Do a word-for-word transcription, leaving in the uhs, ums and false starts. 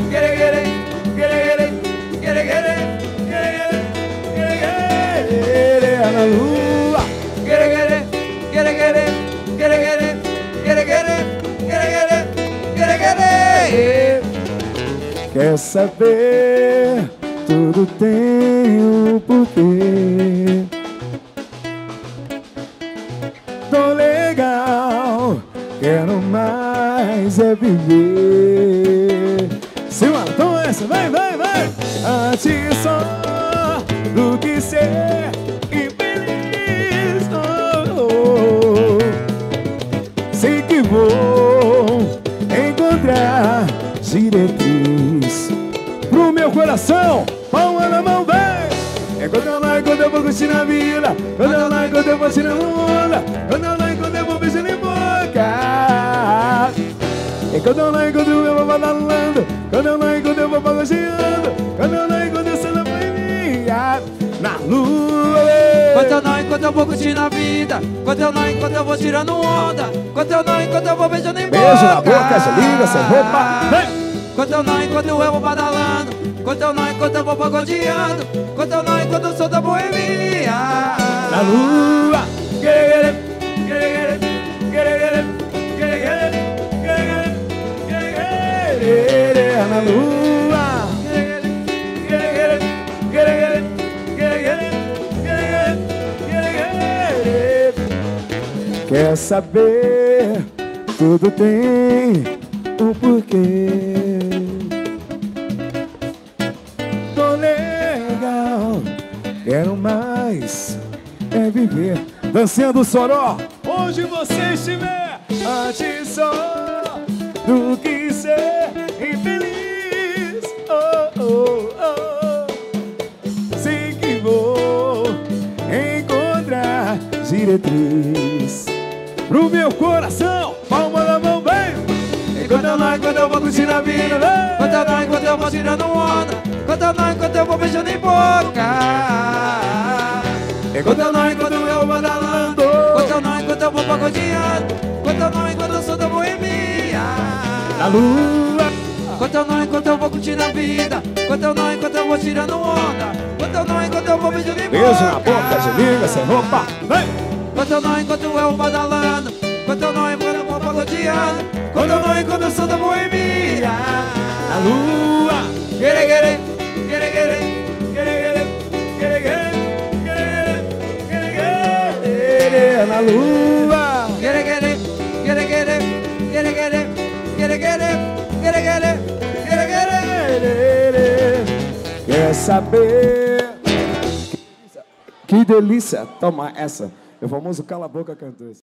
Na lua, quere quere, quere quere, quere quere, quere quere, quere quere, quere quere. Quer saber? Tudo tem um porquê. Tô legal, quero mais é viver. Sim, mano, toma essa, vai, vai, vai. Antes só do que ser infeliz. Oh, oh. Sei que vou encontrar diretriz pro meu coração. Palma na mão, vem. É quando eu lá, quando eu vou curtir na vida. Quando eu lá, quando eu vou tirando onda. Quando eu lá, quando eu vou beijando em boca. É quando eu lá, quando eu vou badalando. Quando eu lá, quando eu vou balanceando. Quando eu lá, quando eu sou na família. Na lua. Quando eu não, enquanto eu vou curtindo a vida. Quando eu não, enquanto eu vou tirando onda. Quando eu não, enquanto eu vou beijando em boca. Beijo na boca, se liga, sem roupa. Vem. Quando eu não, enquanto eu vou badalando. Quando eu não, enquanto eu vou pagodeando. Quando eu não, enquanto eu sou da boemia. Na lua. Quere, quere, quere, quere, quere, quere, quere, quere, quere, na lua. Quere, quere, quere, quere, quere, quere, quere, quere. Quer saber? Tudo tem um porquê. Tô legal, quero mais é viver. Dancinha do Soró, onde você estiver. Antes só do que ser infeliz. Oh, oh, oh. Sei que vou encontrar diretriz pro meu coração. Palma na mão, vem. E quando eu não, enquanto eu vou curtindo a vida. Quando eu não, enquanto eu vou tirando onda. Quando eu não, enquanto eu vou beijando em boca. É quando eu não, enquanto eu vou badalando. Quando eu não, enquanto eu vou pagodeando. Quando eu não, enquanto eu sou da boemia. Na lua. Quando eu não, enquanto eu vou curtindo a vida. Quando eu não, enquanto eu vou tirando onda. Quando eu não, enquanto eu vou beijando em boca. Beijo na boca, se liga, sem roupa. Vem. Quando eu não, enquanto eu vou badalando. Quando eu não, enquanto eu vou pagodeando. Quando eu não, enquanto eu sou da boemia. Na lua. Quere, quere, quere, quere, Quere, quere, quere, quere, quere, quere, na lua. quere, quere, quere, quere, quere, quere, quere, quere, quere, quere, quere, quere. Quer saber? Que delícia, toma essa. É o famoso cala a boca cantor.